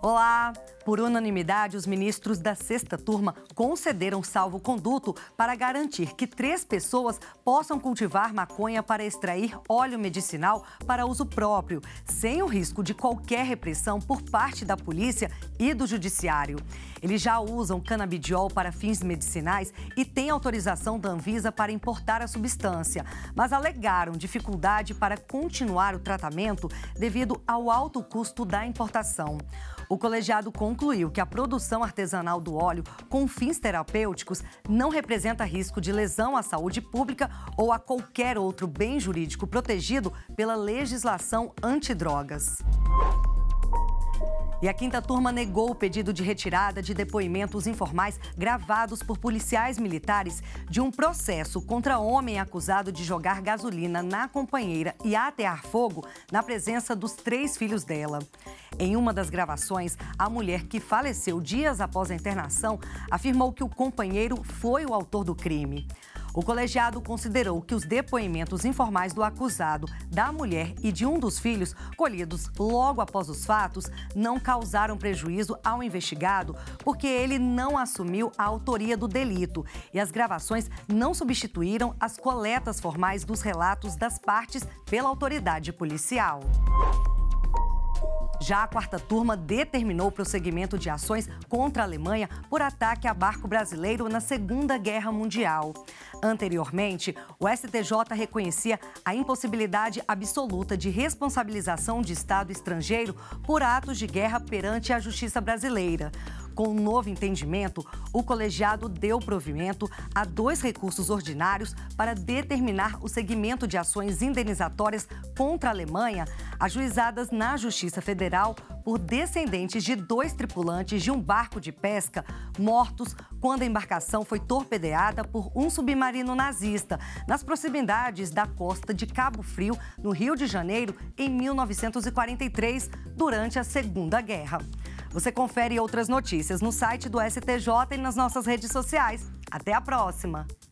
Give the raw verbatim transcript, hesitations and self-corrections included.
Olá! Por unanimidade, os ministros da sexta turma concederam salvo-conduto para garantir que três pessoas possam cultivar maconha para extrair óleo medicinal para uso próprio, sem o risco de qualquer repressão por parte da polícia e do judiciário. Eles já usam canabidiol para fins medicinais e têm autorização da Anvisa para importar a substância, mas alegaram dificuldade para continuar o tratamento devido ao alto custo da importação. O colegiado concluiu que a produção artesanal do óleo com fins terapêuticos não representa risco de lesão à saúde pública ou a qualquer outro bem jurídico protegido pela legislação antidrogas. E a quinta turma negou o pedido de retirada de depoimentos informais gravados por policiais militares de um processo contra homem acusado de jogar gasolina na companheira e atear fogo na presença dos três filhos dela. Em uma das gravações, a mulher, que faleceu dias após a internação, afirmou que o companheiro foi o autor do crime. O colegiado considerou que os depoimentos informais do acusado, da mulher e de um dos filhos, colhidos logo após os fatos, não causaram prejuízo ao investigado, porque ele não assumiu a autoria do delito e as gravações não substituíram as coletas formais dos relatos das partes pela autoridade policial. Já a quarta turma determinou o prosseguimento de ações contra a Alemanha por ataque a barco brasileiro na Segunda Guerra Mundial. Anteriormente, o S T J reconhecia a impossibilidade absoluta de responsabilização de Estado estrangeiro por atos de guerra perante a justiça brasileira. Com um novo entendimento, o colegiado deu provimento a dois recursos ordinários para determinar o segmento de ações indenizatórias contra a Alemanha, ajuizadas na Justiça Federal por descendentes de dois tripulantes de um barco de pesca mortos quando a embarcação foi torpedeada por um submarino nazista nas proximidades da costa de Cabo Frio, no Rio de Janeiro, em mil novecentos e quarenta e três, durante a Segunda Guerra. Você confere outras notícias no site do S T J e nas nossas redes sociais. Até a próxima!